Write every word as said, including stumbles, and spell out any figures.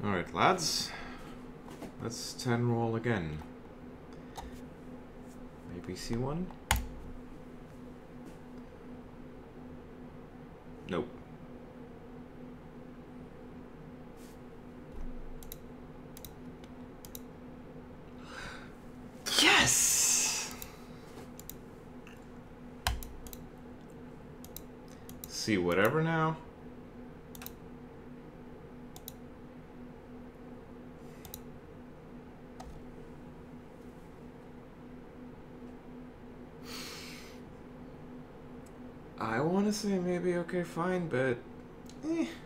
Alright, lads. Let's ten roll again. Maybe C one? Nope. Yes! See whatever now. I want to say maybe okay, fine, but eh.